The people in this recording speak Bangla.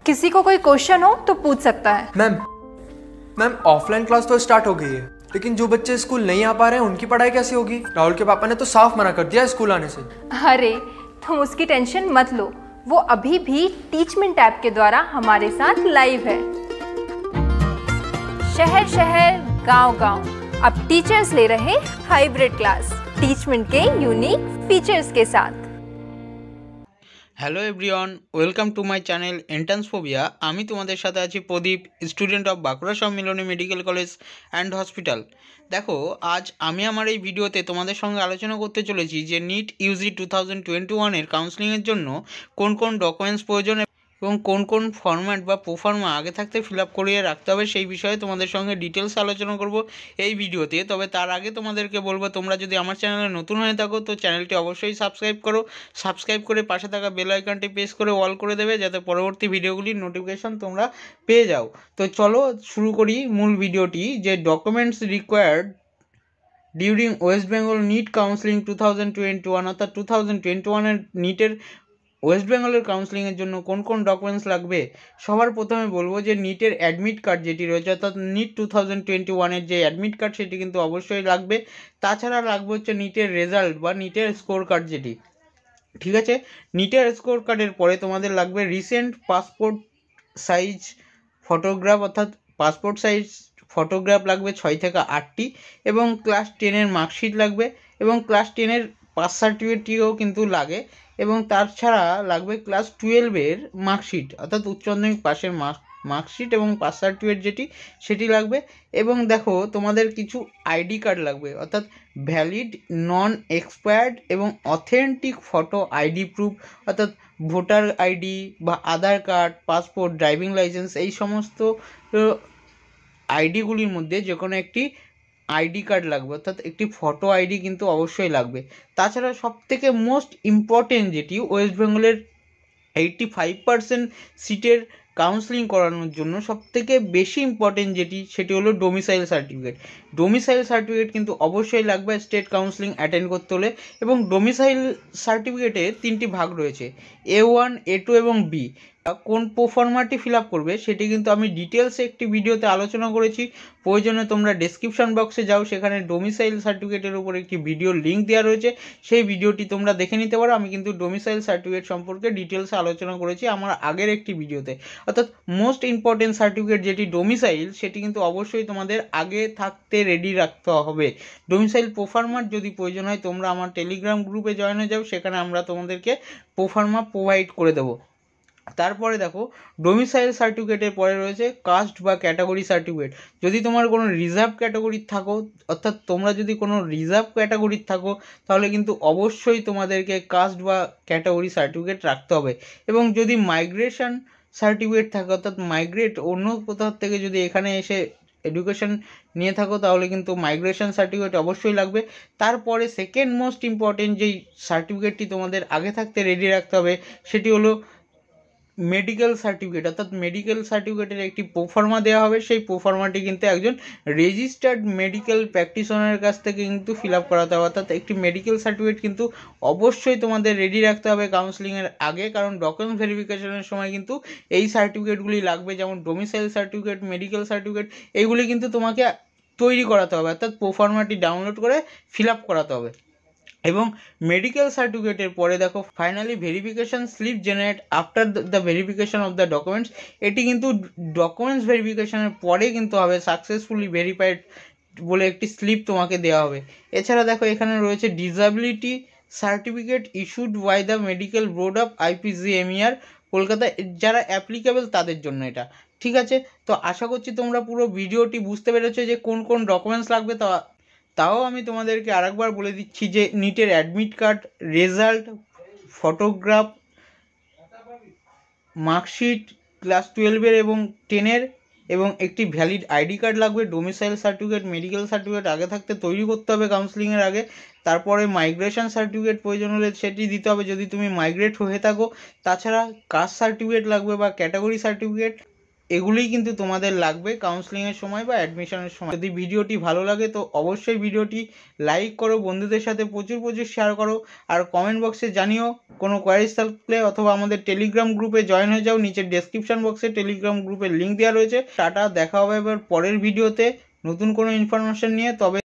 किसी को कोई क्वेश्चन हो तो पूछ सकता है। मैम ऑफलाइन क्लास तो स्टार्ट हो गई है, लेकिन जो बच्चे स्कूल नहीं आ पा रहे हैं उनकी पढ़ाई कैसे होगी? राहुल के पापा ने तो साफ मना कर दिया स्कूल आने से। अरे तुम उसकी टेंशन मत लो, वो अभी भी टीचमेंट ऐप के द्वारा हमारे साथ लाइव है। शहर शहर गांव गांव अब टीचर्स ले रहे हाइब्रिड क्लास टीचमेंट के यूनिक फीचर्स के साथ। Hello everyone, welcome to my channel entrance phobia. আমি তোমাদের সাথে আছি Pradip, student of Bankura Sammilani medical college and hospital. দেখো, আজ আমি আমার এই ভিডিওতে তোমাদের সঙ্গে আলোচনা করতে চলেছি যে নিট ইউজি 2021-এর কাউন্সেলিংয়ের জন্য কোন কোন ডকুমেন্টস প্রয়োজন এবং কোন কোন ফরম্যাট বা প্রোফার্মা আগে থাকতে ফিল আপ করিয়ে রাখতে হবে সেই বিষয়ে তোমাদের সঙ্গে ডিটেলস আলোচনা করব এই ভিডিওতে। তবে তার আগে তোমাদেরকে বলবো, তোমরা যদি আমার চ্যানেলে নতুন হয়ে থাকো তো চ্যানেলটি অবশ্যই সাবস্ক্রাইব করো। সাবস্ক্রাইব করে পাশে থাকা বেল আইকনটি প্রেস করে অল করে দেবে, যাতে পরবর্তী ভিডিওগুলির নোটিফিকেশন তোমরা পেয়ে যাও। তো চলো শুরু করি মূল ভিডিওটি। যে documents required during West Bengal NEET counselling 2021, অর্থাৎ 2021-এর নিটের ওয়েস্ট বেঙ্গলের কাউন্সেলিংয়ের জন্য কোন কোন ডকুমেন্টস লাগবে। সবার প্রথমে বলবো যে নিটের অ্যাডমিট কার্ড যেটি রয়েছে, অর্থাৎ নিট 2021-এর যে অ্যাডমিট কার্ড সেটি কিন্তু অবশ্যই লাগবে। তাছাড়া লাগবে হচ্ছে নিটের রেজাল্ট বা নিটের স্কোর কার্ড যেটি, ঠিক আছে। নিটের স্কোর কার্ডের পরে তোমাদের লাগবে রিসেন্ট পাসপোর্ট সাইজ ফটোগ্রাফ, অর্থাৎ পাসপোর্ট সাইজ ফটোগ্রাফ লাগবে 6 থেকে 8টি, এবং ক্লাস 10-এর মার্কশিট লাগবে, এবং ক্লাস 10-এর পাস সার্টিফিকেটটিও কিন্তু লাগে, এবং তাছাড়া লাগবে ক্লাস 12-এর মার্কশিট, অর্থাৎ উচ্চ মাধ্যমিক পাশের মার্কশিট এবং পাস সার্টিফিকেট যেটি সেটি লাগবে। এবং দেখো, তোমাদের কিছু আইডি কার্ড লাগবে, অর্থাৎ ভ্যালিড, নন এক্সপায়ার্ড এবং অথেন্টিক ফটো আইডি প্রুফ, অর্থাৎ ভোটার আইডি বা Aadhaar card, passport, driving licence, এই সমস্ত আইডিগুলির মধ্যে যে কোনো একটি আইডি কার্ড লাগবে, অর্থাৎ একটি ফটো আইডি কিন্তু অবশ্যই লাগবে। তাছাড়া সবথেকে মোস্ট ইম্পর্টেন্ট যেটি, ওয়েস্ট বেঙ্গলের 85% সিটের কাউন্সেলিং করানোর জন্য সবথেকে বেশি ইম্পর্টেন্ট যেটি, সেটি হলো ডোমিসাইল সার্টিফিকেট। ডোমিসাইল সার্টিফিকেট কিন্তু অবশ্যই লাগবে স্টেট কাউন্সেলিং অ্যাটেন্ড করতে হলে। এবং ডোমিসাইল সার্টিফিকেটে 3টি ভাগ রয়েছে, A1, A2 এবং B। কোন প্রোফর্মাটি ফিল আপ করবে সেটি কিন্তু আমি ডিটেলসে একটি ভিডিওতে আলোচনা করেছি। প্রয়োজনে তোমরা ডেসক্রিপশন বক্সে যাও, সেখানে ডোমিসাইল সার্টিফিকেটের উপর একটি ভিডিওর লিঙ্ক দেওয়া রয়েছে, সেই ভিডিওটি তোমরা দেখে নিতে পারো। আমি কিন্তু ডোমিসাইল সার্টিফিকেট সম্পর্কে ডিটেলসে আলোচনা করেছি আমার আগের একটি ভিডিওতে। অর্থাৎ মোস্ট ইম্পর্টেন্ট সার্টিফিকেট যেটি ডোমিসাইল, সেটি কিন্তু অবশ্যই তোমাদের আগে থাকতে রেডি রাখতে হবে। ডোমিসাইল প্রোফার্মার যদি প্রয়োজন হয় তোমরা আমার টেলিগ্রাম গ্রুপে জয়েন হয়ে যাও, সেখানে আমরা তোমাদেরকে প্রোফার্মা প্রোভাইড করে দেবো। তারপরে দেখো, ডোমিসাইল সার্টিফিকেটের পরে রয়েছে কাস্ট বা ক্যাটাগরি সার্টিফিকেট। যদি তোমার কোনো রিজার্ভ ক্যাটাগরির থাকো, অর্থাৎ তোমরা যদি কোনো রিজার্ভ ক্যাটাগরির থাকো, তাহলে কিন্তু অবশ্যই তোমাদেরকে কাস্ট বা ক্যাটাগরি সার্টিফিকেট রাখতে হবে। এবং যদি মাইগ্রেশন সার্টিফিকেট থাকে, অর্থাৎ মাইগ্রেট অন্য কোথাও থেকে যদি এখানে এসে এডুকেশন নিয়ে থাকো, তাহলে কিন্তু মাইগ্রেশন সার্টিফিকেট অবশ্যই লাগবে। তারপরে সেকেন্ড মোস্ট ইম্পর্টেন্ট যেই সার্টিফিকেটটি তোমাদের আগে থাকতে রেডি রাখতে হবে, সেটি হলো মেডিকেল সার্টিফিকেট। অর্থাৎ মেডিকেল সার্টিফিকেটের একটি প্রোফার্মা দেওয়া হবে, সেই প্রোফার্মাটি কিন্তু একজন রেজিস্টার্ড মেডিকেল প্র্যাকটিশনারের কাছ থেকে কিন্তু ফিল আপ করাতে হবে। অর্থাৎ একটি মেডিকেল সার্টিফিকেট কিন্তু অবশ্যই তোমাদের রেডি রাখতে হবে কাউন্সেলিংয়ের আগে, কারণ ডকুমেন্ট ভেরিফিকেশনের সময় কিন্তু এই সার্টিফিকেটগুলি লাগবে। যেমন ডোমিসাইল সার্টিফিকেট, মেডিকেল সার্টিফিকেট, এইগুলি কিন্তু তোমাকে তৈরি করাতে হবে, অর্থাৎ প্রোফার্মাটি ডাউনলোড করে ফিল আপ করাতে হবে। এবং মেডিকেল সার্টিফিকেটের পরে দেখো, finally verification slip generate after the verification of the documents. এটি কিন্তু ডকুমেন্টস ভেরিফিকেশানের পরে কিন্তু হবে, সাকসেসফুলি ভেরিফাইড বলে একটি স্লিপ তোমাকে দেওয়া হবে। এছাড়া দেখো, এখানে রয়েছে disability certificate issued by the medical board of IPGMER Kolkata, যারা অ্যাপ্লিকেবল তাদের জন্য এটা, ঠিক আছে। তো আশা করছি তোমরা পুরো ভিডিওটি বুঝতে পেরেছো যে কোন কোন ডকুমেন্টস লাগবে। তাও আমি তোমাদেরকে আরেকবার বলে দিচ্ছি যে নিটের admit card, result, photograph, marksheet class 12-এর এবং 10-এর, এবং একটি ভ্যালিড আইডি কার্ড লাগবে। ডোমিসাইল সার্টিফিকেট, মেডিকেল সার্টিফিকেট আগে থাকতে তৈরি করতে হবে কাউন্সেলিংয়ের আগে। তারপরে মাইগ্রেশন সার্টিফিকেট প্রয়োজন হলে সেটি দিতে হবে যদি তুমি মাইগ্রেট হয়ে থাকো। তাছাড়া কাস্ট সার্টিফিকেট লাগবে বা ক্যাটাগরি সার্টিফিকেট। এগুলোই কিন্তু তোমাদের লাগবে কাউন্সেলিংয়ের সময় বা অ্যাডমিশনের সময়। যদি ভিডিওটি ভালো লাগে তো অবশ্যই ভিডিওটি লাইক করো, বন্ধুদের সাথে প্রচুর শেয়ার করো, আর কমেন্ট বক্সে জানিও কোনো কোয়ারিজ থাকলে, অথবা আমাদের টেলিগ্রাম গ্রুপে জয়েন হয়ে যাও। নিচের ডেসক্রিপশন বক্সে টেলিগ্রাম গ্রুপের লিঙ্ক দেওয়া রয়েছে। টাটা, দেখা হবে এবার পরের ভিডিওতে নতুন কোনো ইনফরমেশন নিয়ে। তবে